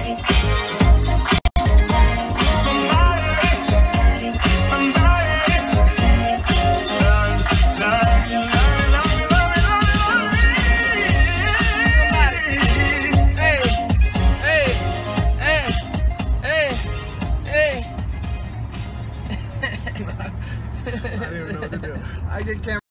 I didn't even know what to do. I get camera.